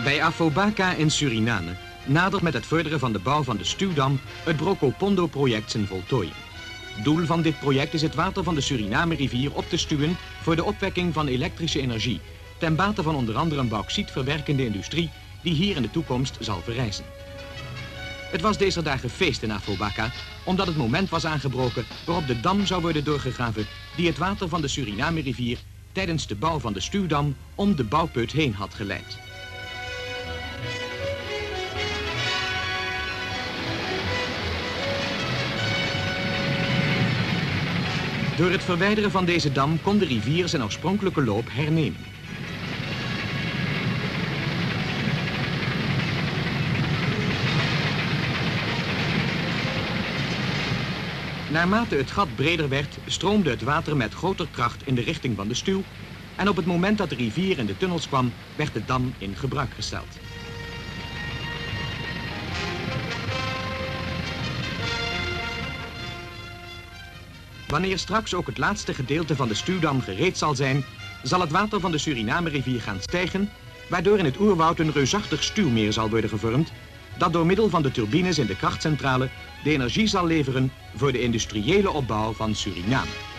Bij Afobaka in Suriname nadert met het vorderen van de bouw van de stuwdam het Brokopondo-project zijn voltooiing. Doel van dit project is het water van de Suriname-rivier op te stuwen voor de opwekking van elektrische energie, ten bate van onder andere een bauxietverwerkende industrie die hier in de toekomst zal verrijzen. Het was deze dagen feest in Afobaka, omdat het moment was aangebroken waarop de dam zou worden doorgegraven die het water van de Suriname-rivier tijdens de bouw van de stuwdam om de bouwput heen had geleid. Door het verwijderen van deze dam kon de rivier zijn oorspronkelijke loop hernemen. Naarmate het gat breder werd, stroomde het water met groter kracht in de richting van de stuw en op het moment dat de rivier in de tunnels kwam, werd de dam in gebruik gesteld. Wanneer straks ook het laatste gedeelte van de stuwdam gereed zal zijn, zal het water van de Suriname-rivier gaan stijgen, waardoor in het oerwoud een reusachtig stuwmeer zal worden gevormd, dat door middel van de turbines in de krachtcentrale de energie zal leveren voor de industriële opbouw van Suriname.